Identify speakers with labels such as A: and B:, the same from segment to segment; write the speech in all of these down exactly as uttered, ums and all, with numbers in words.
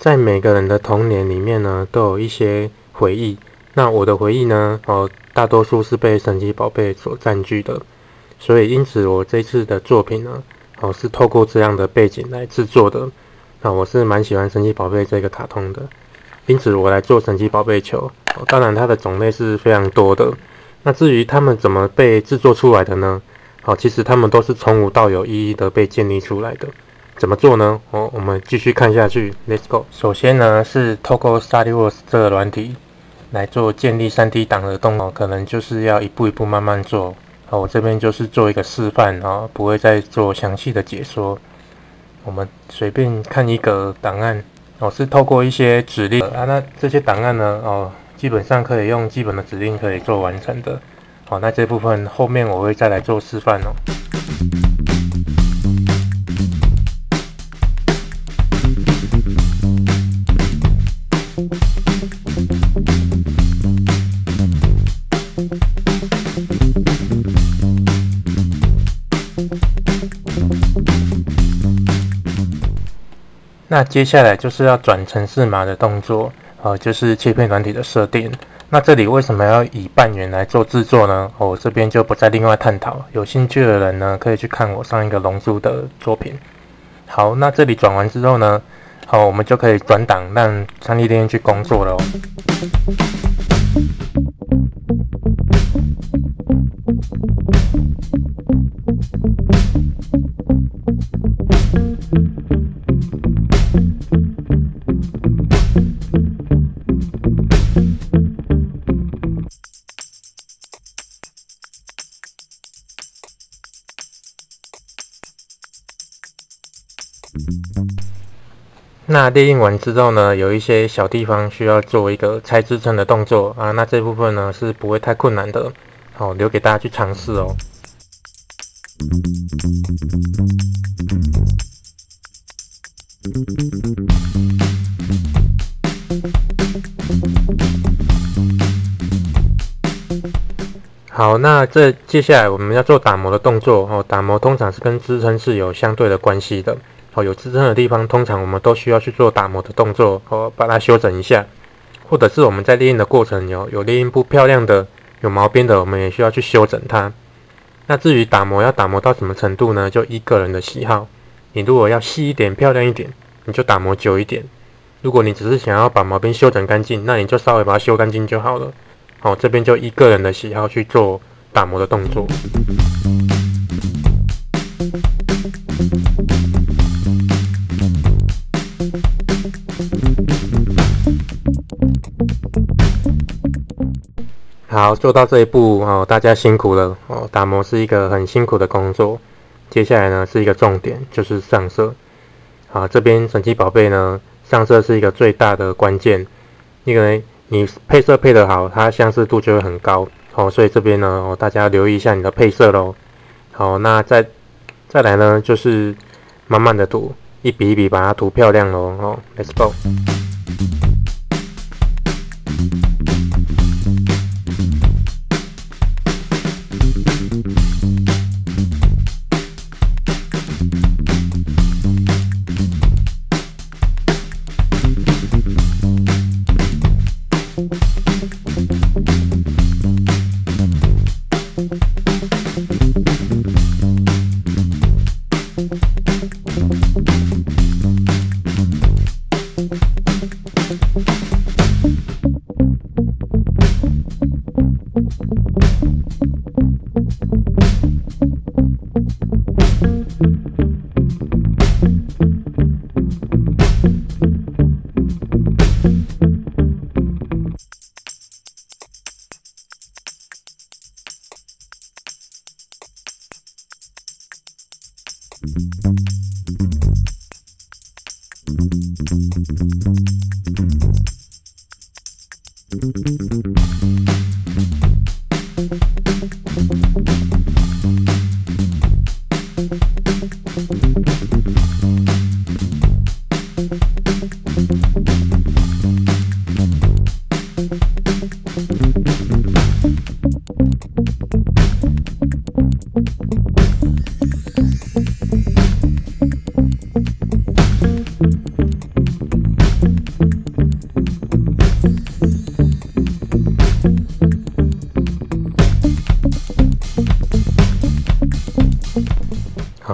A: 在每个人的童年里面呢，都有一些回忆。那我的回忆呢，哦，大多数是被神奇宝贝所占据的，所以因此我这次的作品呢，哦，是透过这样的背景来制作的。那我是蛮喜欢神奇宝贝这个卡通的，因此我来做神奇宝贝球。哦，当然它的种类是非常多的。那至于它们怎么被制作出来的呢？好，其实它们都是从无到有一一的被建立出来的。怎么做呢？哦，我们继续看下去 ，Let's go。首先呢，是透过 StudyWorks 这个软体来做建立 三 D 档的动作，可能就是要一步一步慢慢做。好，我这边就是做一个示范啊，不会再做详细的解说。我们随便看一个档案，哦，是透过一些指令啊，那这些档案呢，哦，基本上可以用基本的指令可以做完成的。好，那这部分后面我会再来做示范哦。那接下来就是要转程式码的动作，呃，就是切片软体的设定。那这里为什么要以半圆来做制作呢？我、哦、这边就不再另外探讨，有兴趣的人呢，可以去看我上一个龙珠的作品。好，那这里转完之后呢，好，我们就可以转档让三 D 列印去工作了哦。那列印完之后呢，有一些小地方需要做一个拆支撑的动作啊，那这部分呢是不会太困难的，好，留给大家去尝试哦。好，那这接下来我们要做打磨的动作哦。打磨通常是跟支撑是有相对的关系的。哦，有支撑的地方，通常我们都需要去做打磨的动作，哦，把它修整一下。或者是我们在列印的过程有有列印不漂亮的、有毛边的，我们也需要去修整它。那至于打磨要打磨到什么程度呢？就依个人的喜好。你如果要细一点、漂亮一点，你就打磨久一点。如果你只是想要把毛边修整干净，那你就稍微把它修干净就好了。好，这边就依个人的喜好去做打磨的动作。好，做到这一步哦，大家辛苦了哦。打磨是一个很辛苦的工作。接下来呢是一个重点，就是上色。好，这边神奇宝贝呢，上色是一个最大的关键，因为你配色配得好，它相似度就会很高哦。所以这边呢，哦，大家留意一下你的配色咯。好，那再再来呢，就是慢慢的涂，一笔一笔把它涂漂亮咯。哦 ，Let's go。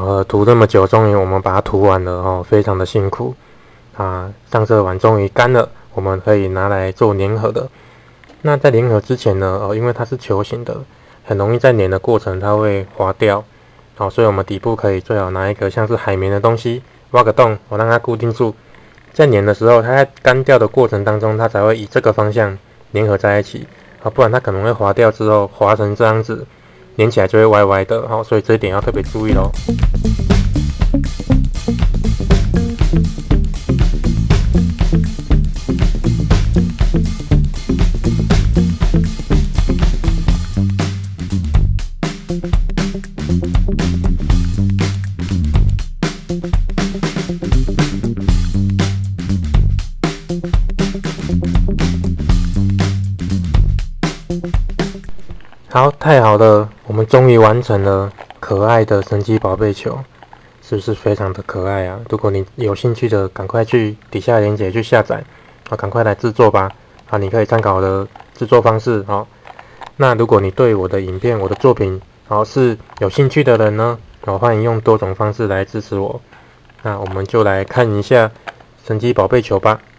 A: 呃，涂这么久，终于我们把它涂完了哦，非常的辛苦啊。上色碗终于干了，我们可以拿来做粘合的。那在粘合之前呢，哦，因为它是球形的，很容易在粘的过程它会滑掉，好，所以我们底部可以最好拿一个像是海绵的东西挖个洞，我让它固定住。在粘的时候，它在干掉的过程当中，它才会以这个方向粘合在一起啊，不然它可能会滑掉之后滑成这样子，粘起来就会歪歪的，好，所以这一点要特别注意咯。好，太好了，我们终于完成了可爱的神奇宝贝球，是不是非常的可爱啊？如果你有兴趣的，赶快去底下链接去下载，啊，赶快来制作吧！啊，你可以参考我的制作方式，好。那如果你对我的影片、我的作品，好是有兴趣的人呢，好，欢迎用多种方式来支持我。那我们就来看一下神奇宝贝球吧。